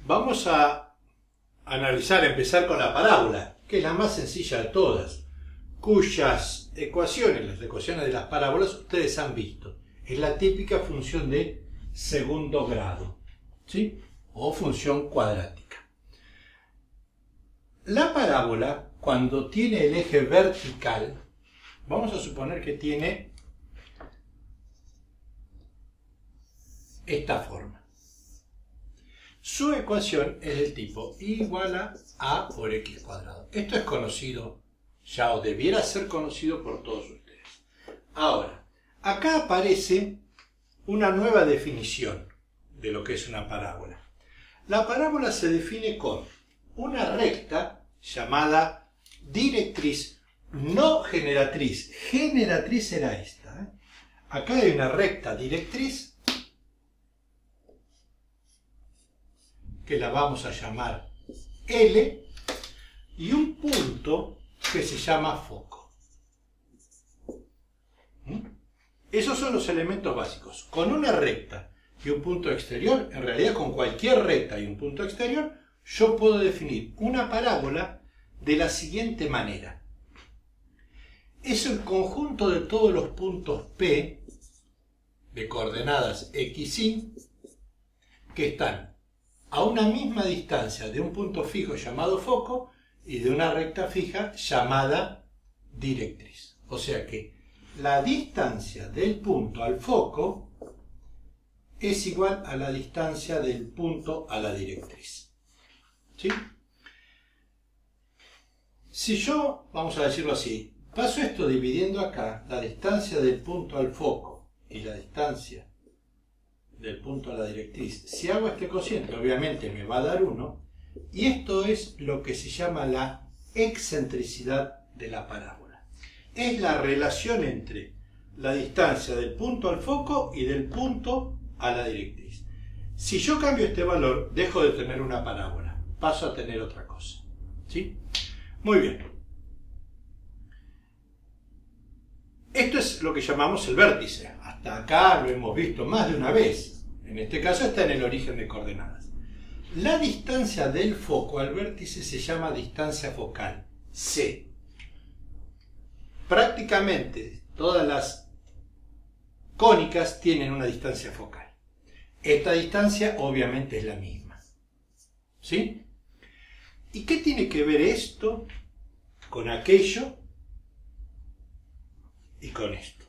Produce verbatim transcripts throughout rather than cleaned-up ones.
Vamos a analizar, empezar con la parábola, que es la más sencilla de todas, cuyas ecuaciones, las ecuaciones de las parábolas, ustedes han visto. Es la típica función de segundo grado, ¿sí? O función cuadrática. La parábola, cuando tiene el eje vertical, vamos a suponer que tiene esta forma. Su ecuación es del tipo y igual a a por x cuadrado. Esto es conocido ya, o debiera ser conocido por todos ustedes. Ahora, acá aparece una nueva definición de lo que es una parábola. La parábola se define con una recta llamada directriz, no generatriz. Generatriz será esta, ¿eh? Acá hay una recta directriz que la vamos a llamar L, y un punto que se llama foco. ¿Mm? Esos son los elementos básicos. Con una recta y un punto exterior, en realidad con cualquier recta y un punto exterior, yo puedo definir una parábola de la siguiente manera. Es el conjunto de todos los puntos P de coordenadas X, Y que están a una misma distancia de un punto fijo llamado foco y de una recta fija llamada directriz. O sea que la distancia del punto al foco es igual a la distancia del punto a la directriz. ¿Sí? Si yo, vamos a decirlo así, paso esto dividiendo acá la distancia del punto al foco y la distancia del punto a la directriz, si hago este cociente, obviamente me va a dar uno, y esto es lo que se llama la excentricidad de la parábola. Es la relación entre la distancia del punto al foco y del punto a la directriz. Si yo cambio este valor, dejo de tener una parábola, paso a tener otra cosa. ¿Sí? Muy bien. Esto es lo que llamamos el vértice. Hasta acá lo hemos visto más de una vez. En este caso está en el origen de coordenadas. La distancia del foco al vértice se llama distancia focal, C. Prácticamente todas las cónicas tienen una distancia focal. Esta distancia obviamente es la misma. ¿Sí? ¿Y qué tiene que ver esto con aquello y con esto?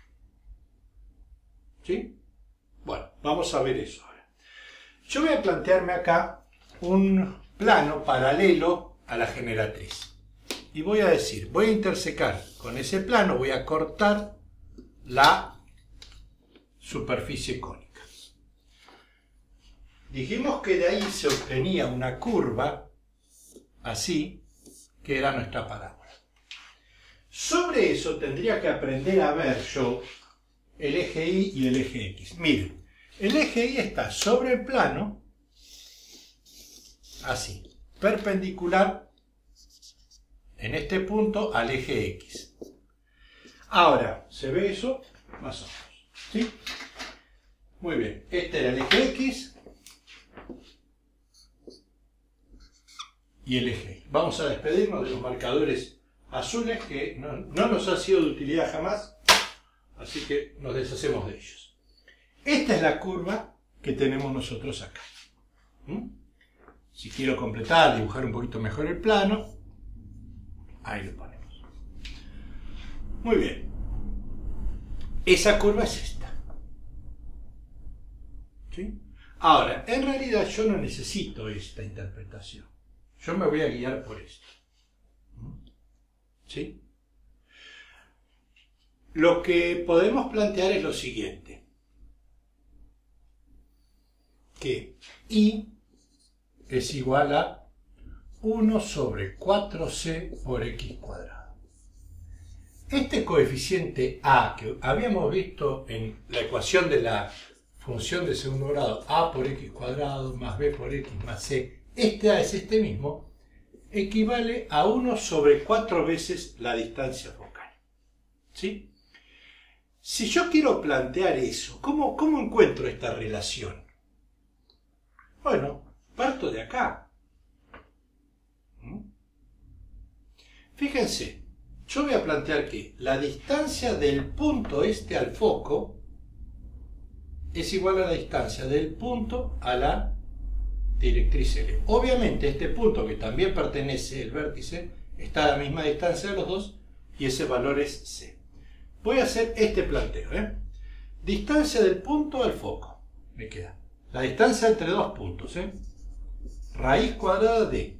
¿Sí? Bueno, vamos a ver eso ahora. Yo voy a plantearme acá un plano paralelo a la generatriz. Y voy a decir, voy a intersecar con ese plano, voy a cortar la superficie cónica. Dijimos que de ahí se obtenía una curva, así, que era nuestra parábola. Sobre eso tendría que aprender a ver yo el eje Y y el eje X. Miren, el eje Y está sobre el plano, así, perpendicular en este punto al eje X. Ahora, ¿se ve eso? Más o menos. ¿Sí? Muy bien, este era el eje X y el eje Y. Vamos a despedirnos de los marcadores azules que no, no nos han sido de utilidad jamás. Así que nos deshacemos de ellos. Esta es la curva que tenemos nosotros acá. ¿Mm? Si quiero completar, dibujar un poquito mejor el plano, ahí lo ponemos. Muy bien. Esa curva es esta. ¿Sí? Ahora, en realidad yo no necesito esta interpretación. Yo me voy a guiar por esto. ¿Sí? Lo que podemos plantear es lo siguiente, que Y es igual a uno sobre cuatro c por x cuadrado. Este coeficiente A, que habíamos visto en la ecuación de la función de segundo grado, A por x cuadrado más B por x más C, este A es este mismo, equivale a uno sobre cuatro veces la distancia focal. ¿Sí? Si yo quiero plantear eso, ¿cómo, cómo encuentro esta relación? Bueno, Parto de acá. ¿Mm? Fíjense, yo voy a plantear que la distancia del punto este al foco es igual a la distancia del punto a la directriz L. Obviamente este punto, que también pertenece al vértice, está a la misma distancia de los dos y ese valor es C. Voy a hacer este planteo. ¿eh? Distancia del punto al foco. Me queda la distancia entre dos puntos. ¿eh? Raíz cuadrada de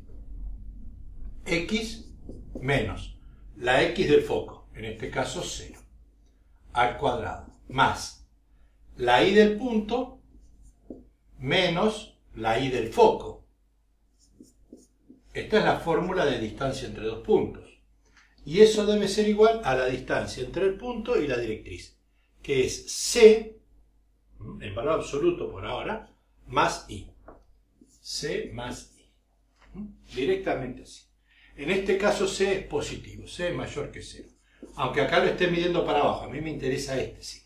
x menos la x del foco, en este caso cero, al cuadrado, más la y del punto menos la y del foco. Esta es la fórmula de distancia entre dos puntos. Y eso debe ser igual a la distancia entre el punto y la directriz, que es C, en valor absoluto por ahora, más I. C más I. Directamente así. En este caso C es positivo, C es mayor que cero. Aunque acá lo esté midiendo para abajo, a mí me interesa este signo.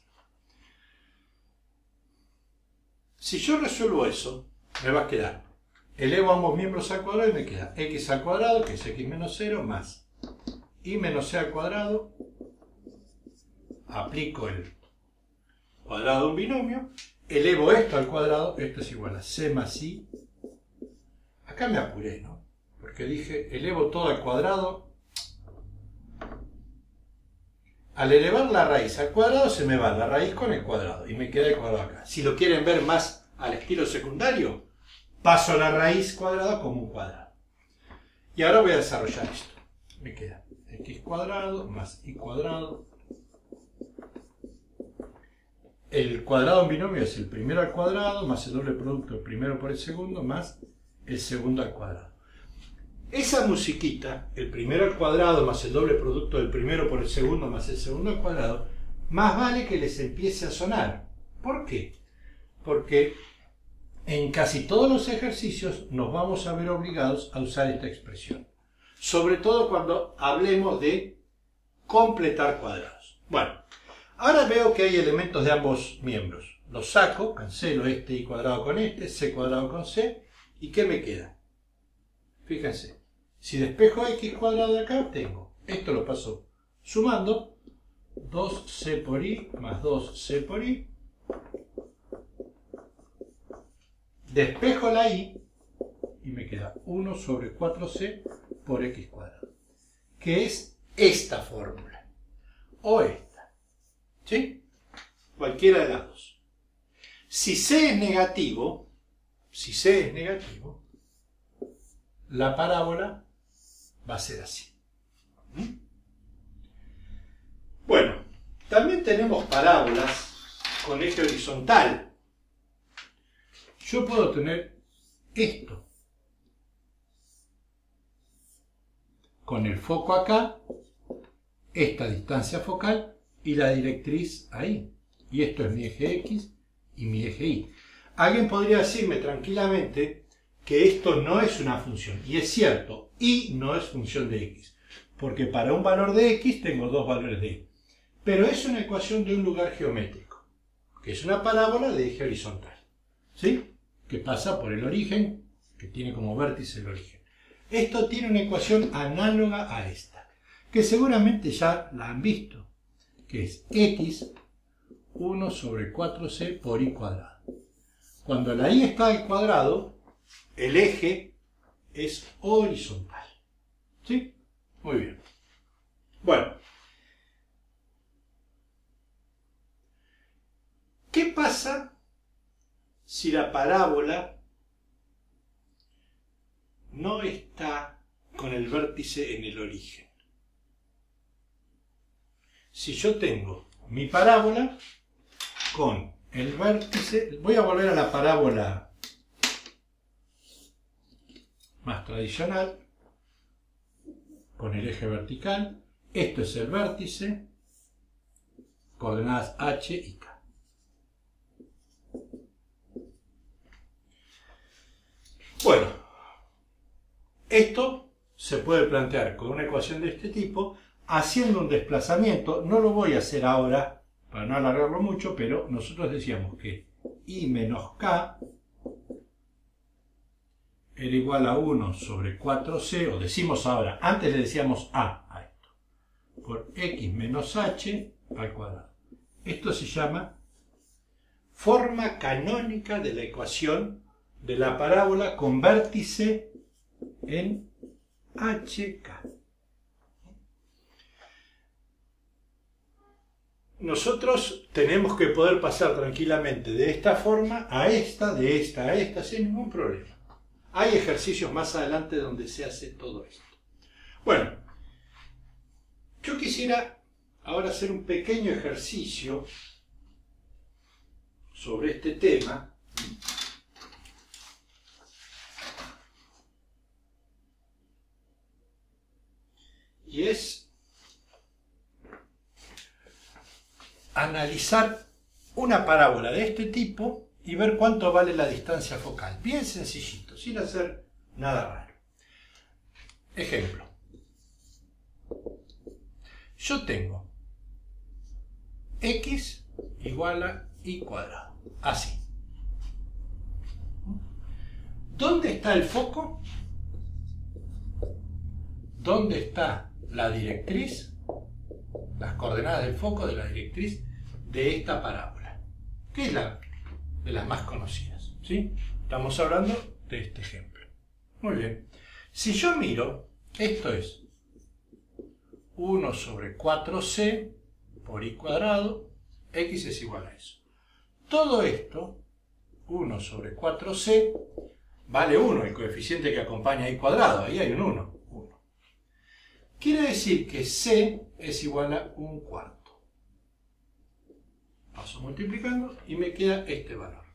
Si yo resuelvo eso, me va a quedar, elevo ambos miembros al cuadrado y me queda x al cuadrado, que es x menos cero, más y menos c al cuadrado, aplico el cuadrado de un binomio, elevo esto al cuadrado, esto es igual a c más i. Acá me apuré, ¿no? Porque dije, elevo todo al cuadrado. Al elevar la raíz al cuadrado se me va la raíz con el cuadrado y me queda el cuadrado acá. Si lo quieren ver más al estilo secundario, paso la raíz cuadrada como un cuadrado. Y ahora voy a desarrollar esto. Me queda x cuadrado más y cuadrado. El cuadrado en binomio es el primero al cuadrado más el doble producto del primero por el segundo más el segundo al cuadrado. Esa musiquita, el primero al cuadrado más el doble producto del primero por el segundo más el segundo al cuadrado, más vale que les empiece a sonar. ¿Por qué? Porque en casi todos los ejercicios nos vamos a ver obligados a usar esta expresión. Sobre todo cuando hablemos de completar cuadrados. Bueno, ahora veo que hay elementos de ambos miembros. Los saco, cancelo este y cuadrado con este, c cuadrado con c, ¿y qué me queda? Fíjense, si despejo x cuadrado de acá, tengo, esto lo paso sumando, dos c por i más dos c por i, despejo la y, y me queda uno sobre cuatro c por x cuadrado, que es esta fórmula, o esta, ¿sí? Cualquiera de las dos. Si c es negativo, si c es negativo, la parábola va a ser así. ¿Mm? Bueno, también tenemos parábolas con eje horizontal. Yo puedo tener esto, con el foco acá, esta distancia focal y la directriz ahí. Y esto es mi eje X y mi eje Y. Alguien podría decirme tranquilamente que esto no es una función. Y es cierto, Y no es función de X. Porque para un valor de X tengo dos valores de Y. Pero es una ecuación de un lugar geométrico, que es una parábola de eje horizontal. ¿Sí? Que pasa por el origen, que tiene como vértice el origen. Esto tiene una ecuación análoga a esta, que seguramente ya la han visto, que es X uno sobre cuatro c por y cuadrado. Cuando la y está al cuadrado, el eje es horizontal. ¿Sí? Muy bien. Bueno. ¿Qué pasa si la parábola no está con el vértice en el origen? Si yo tengo mi parábola con el vértice, voy a volver a la parábola más tradicional, con el eje vertical, esto es el vértice, coordenadas H y K. Bueno, esto se puede plantear con una ecuación de este tipo, haciendo un desplazamiento. No lo voy a hacer ahora para no alargarlo mucho, pero nosotros decíamos que I menos K era igual a uno sobre cuatro c, o decimos ahora, antes le decíamos a a esto, por x menos h al cuadrado. Esto se llama forma canónica de la ecuación de la parábola con vértice en H K. Nosotros tenemos que poder pasar tranquilamente de esta forma a esta, de esta a esta, sin ningún problema. Hay ejercicios más adelante donde se hace todo esto. Bueno, yo quisiera ahora hacer un pequeño ejercicio sobre este tema. Y es analizar una parábola de este tipo y ver cuánto vale la distancia focal. Bien sencillito, sin hacer nada raro. Ejemplo. Yo tengo x igual a y cuadrado. Así. ¿Dónde está el foco? ¿Dónde está la directriz? Las coordenadas del foco de la directriz de esta parábola, que es la de las más conocidas, ¿sí? Estamos hablando de este ejemplo. Muy bien. Si yo miro, esto es uno sobre cuatro c por y cuadrado, x es igual a eso. Todo esto, uno sobre cuatro c, vale uno, el coeficiente que acompaña a y cuadrado, ahí hay un uno. Quiere decir que c es igual a un cuarto. Paso multiplicando y me queda este valor.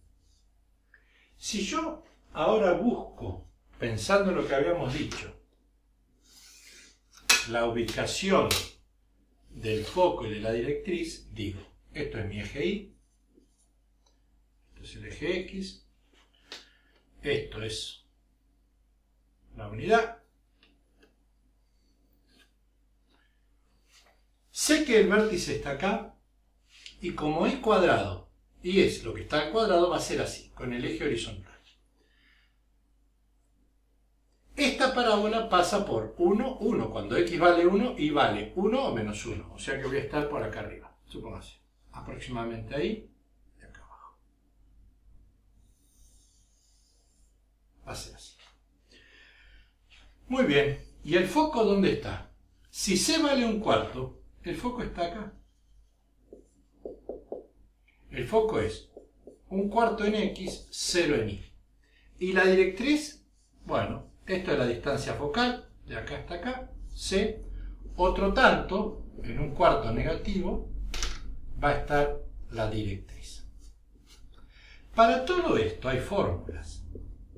Si yo ahora busco, pensando en lo que habíamos dicho, la ubicación del foco y de la directriz, digo, esto es mi eje y, esto es el eje x, esto es la unidad. Sé que el vértice está acá y como y cuadrado y es lo que está al cuadrado, va a ser así, con el eje horizontal. Esta parábola pasa por uno, uno, cuando x vale uno, y vale uno o menos uno, o sea que voy a estar por acá arriba, supongamos, aproximadamente ahí y acá abajo. Va a ser así. Muy bien, ¿y el foco dónde está? Si c vale un cuarto, el foco está acá. El foco es un cuarto en x, cero en y. ¿Y la directriz? Bueno, esto es la distancia focal, de acá hasta acá, c. Otro tanto, en un cuarto negativo, va a estar la directriz. Para todo esto hay fórmulas.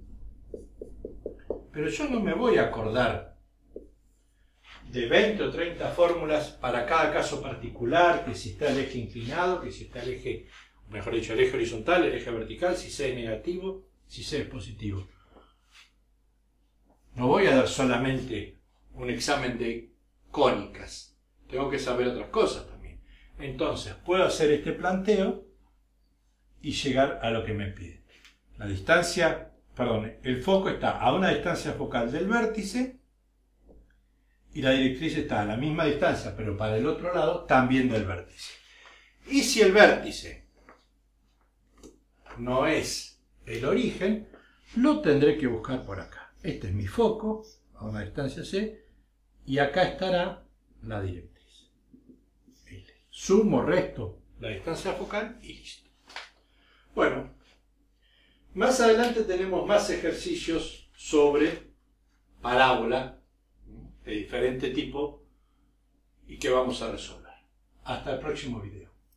Pero yo no me voy a acordar de veinte o treinta fórmulas para cada caso particular, que si está el eje inclinado, que si está el eje, mejor dicho, el eje horizontal, el eje vertical, si c es negativo, si c es positivo. No voy a dar solamente un examen de cónicas, tengo que saber otras cosas también. Entonces, puedo hacer este planteo y llegar a lo que me pide. La distancia, perdón, el foco está a una distancia focal del vértice, y la directriz está a la misma distancia, pero para el otro lado, también del vértice. Y si el vértice no es el origen, lo tendré que buscar por acá. Este es mi foco, a una distancia c, y acá estará la directriz. Sumo, resto la distancia focal y listo. Bueno, más adelante tenemos más ejercicios sobre parábola de diferente tipo y que vamos a resolver. Hasta el próximo video.